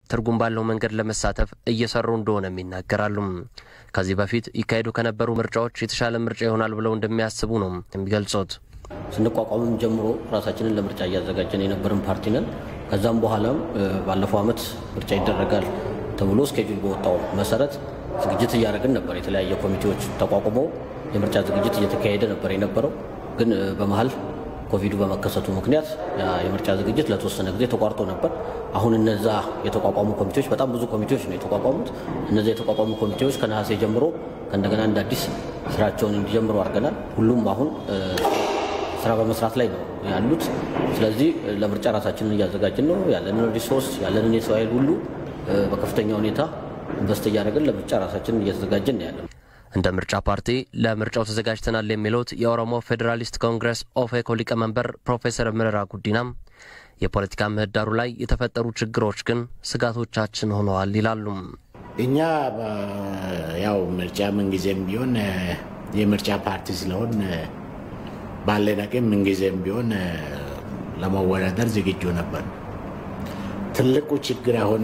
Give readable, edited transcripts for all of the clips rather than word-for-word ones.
ትርጉም ባለው መንገድ ለመሳተፍ እየሰሩ እንደሆነ ይናገራሉ። ከዚህ በፊት ይካሄዱ ከነበሩ ምርጫዎች የተሻለ ምርጫ ይሆናል ብለው እንደሚያስቡ ነው የሚገልጹት። ስንቋቋምም ጀምሮ ራሳችንን ለምርጫ እያዘጋጀን የነበርን ፓርቲ ነን። ከዛም በኋላም ባለፈው አመት ምርጫ ይደረጋል ተብሎ ስኬጁል በወጣው መሰረት ዝግጅት እያደረግን ነበር። የተለያየ ኮሚቴዎች ተቋቁመው የምርጫ ዝግጅት እየተካሄደ ነበር የነበረው። ግን በመሃል ኮቪድ በመከሰቱ ምክንያት የምርጫ ዝግጅት ለተወሰነ ጊዜ ተቋርጦ ነበር። አሁን እነዛ የተቋቋሙ ኮሚቴዎች በጣም ብዙ ኮሚቴዎች ነው የተቋቋሙት። እነዛ የተቋቋሙ ኮሚቴዎች ከነሐሴ ጀምሮ ከእንደገና እንደ አዲስ ስራቸውን እንዲጀምሩ አድርገናል። ሁሉም አሁን ስራ በመስራት ላይ ነው ያሉት። ስለዚህ ለምርጫ ራሳችንን እያዘጋጀን ነው። ያለንን ሪሶርስ ያለንን የሰው ኃይል ሁሉ በከፍተኛ ሁኔታ ኢንቨስት እያደረግን ለምርጫ ራሳችንን እያዘጋጀን ነው ያለው። እንደ ምርጫ ፓርቲ ለምርጫው ተዘጋጅተናል የሚሉት የኦሮሞ ፌደራሊስት ኮንግረስ ኦፌኮ ሊቀመንበር ፕሮፌሰር መረራ ጉዲናም የፖለቲካ ምህዳሩ ላይ የተፈጠሩ ችግሮች ግን ስጋቶቻችን ሆነዋል ይላሉ። እኛ ያው ምርጫ ምን ጊዜም ቢሆን የምርጫ ፓርቲ ስለሆነ ባለን አቅም ምን ጊዜም ቢሆን ለመወዳደር ዝግጁ ነበር። ትልቁ ችግር አሁን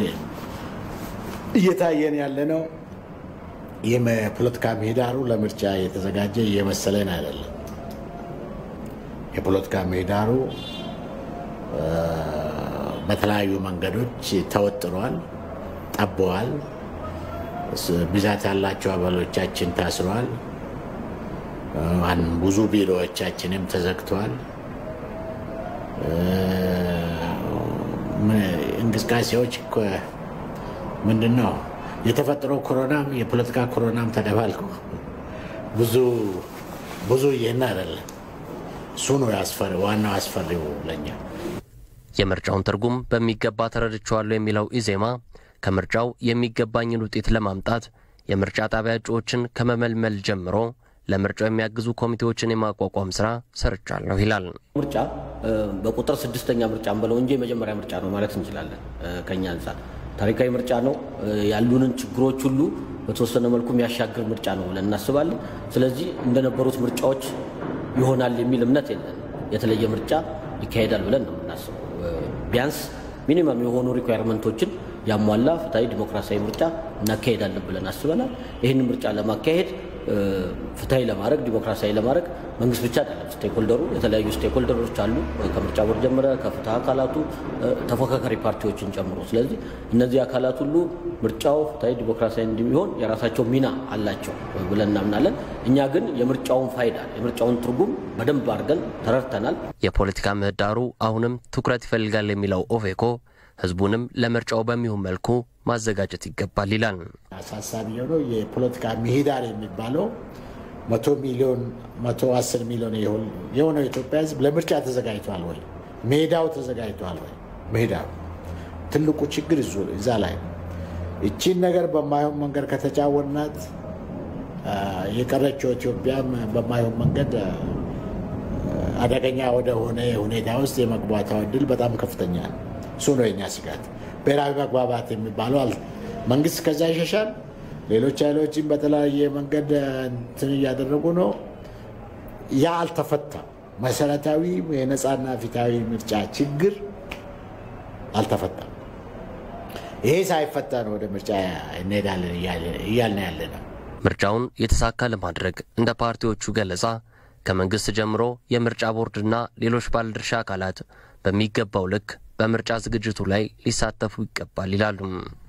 እየታየን ያለነው የፖለቲካ ምህዳሩ ለምርጫ የተዘጋጀ የመሰለን አይደለም። የፖለቲካ ምህዳሩ በተለያዩ መንገዶች ተወጥሯል፣ ጠቧል። ብዛት ያላቸው አባሎቻችን ታስረዋል። ብዙ ቢሮዎቻችንም ተዘግተዋል። እንቅስቃሴዎች ምንድነው የተፈጠረው? ኮሮናም የፖለቲካ ኮሮናም ተደባልቆ ብዙ ይሄን አይደለም። እሱ ነው ዋናው አስፈሪው ለኛ። የምርጫውን ትርጉም በሚገባ ተረድቻለሁ የሚለው ኢዜማ ከምርጫው የሚገባኝን ውጤት ለማምጣት የምርጫ ጣቢያ እጩዎችን ከመመልመል ጀምሮ ለምርጫው የሚያግዙ ኮሚቴዎችን የማቋቋም ስራ ሰርቻለሁ ይላል። ምርጫ በቁጥር 6ኛ ምርጫ አንበለው እንጂ የመጀመሪያ ምርጫ ነው ማለት እንችላለን። ከኛ አንፃር ታሪካዊ ምርጫ ነው። ያሉንን ችግሮች ሁሉ በተወሰነ መልኩ የሚያሻግር ምርጫ ነው ብለን እናስባለን። ስለዚህ እንደነበሩት ምርጫዎች ይሆናል የሚል እምነት የለን። የተለየ ምርጫ ይካሄዳል ብለን ነው እናስበው። ቢያንስ ሚኒመም የሆኑ ሪኳየርመንቶችን ያሟላ ፍትሃዊ ዲሞክራሲያዊ ምርጫ እናካሄዳለን ብለን አስበናል። ይሄን ምርጫ ለማካሄድ ፍትሃዊ ለማድረግ ዲሞክራሲያዊ ለማድረግ መንግስት ብቻ አይደለም፣ ስቴክሆልደሩ የተለያዩ ስቴክሆልደሮች አሉ። ከምርጫ ቦርድ ጀምሮ ከፍትህ አካላቱ ተፎካካሪ ፓርቲዎችን ጨምሮ። ስለዚህ እነዚህ አካላት ሁሉ ምርጫው ፍትሃዊ ዲሞክራሲያዊ እንዲሆን የራሳቸው ሚና አላቸው ብለን እናምናለን። እኛ ግን የምርጫውን ፋይዳ የምርጫውን ትርጉም በደንብ አድርገን ተረድተናል። የፖለቲካ ምህዳሩ አሁንም ትኩረት ይፈልጋል የሚለው ኦፌኮ ህዝቡንም ለምርጫው በሚሆን መልኩ ማዘጋጀት ይገባል ይላል። አሳሳቢ ነው የፖለቲካ ምህዳር የሚባለው 100 ሚሊዮን 110 ሚሊዮን የሆነ ኢትዮጵያ ህዝብ ለምርጫ ተዘጋጅቷል ወይ? ሜዳው ተዘጋጅቷል ወይ? ሜዳው ትልቁ ችግር እዛ ላይ እቺን ነገር በማይሆን መንገድ ከተጫወናት የቀረችው ኢትዮጵያም በማይሆን መንገድ አደገኛ ወደ ሆነ ሁኔታ ውስጥ የመግባቷ እድል በጣም ከፍተኛ ነው። እሱ ነው የኛ ስጋት። ብሔራዊ መግባባት የሚባለው መንግስት ከዛ ይሸሻል። ሌሎች ኃይሎችን በተለያየ መንገድ እንትን እያደረጉ ነው። ያ አልተፈታም። መሰረታዊ የነጻና ፍትሃዊ ምርጫ ችግር አልተፈታም። ይሄ ሳይፈታ ነው ወደ ምርጫ እንሄዳለን እያልን ያለነው። ምርጫውን የተሳካ ለማድረግ እንደ ፓርቲዎቹ ገለጻ ከመንግስት ጀምሮ የምርጫ ቦርድና ሌሎች ባለድርሻ አካላት በሚገባው ልክ በምርጫ ዝግጅቱ ላይ ሊሳተፉ ይገባል ይላሉ።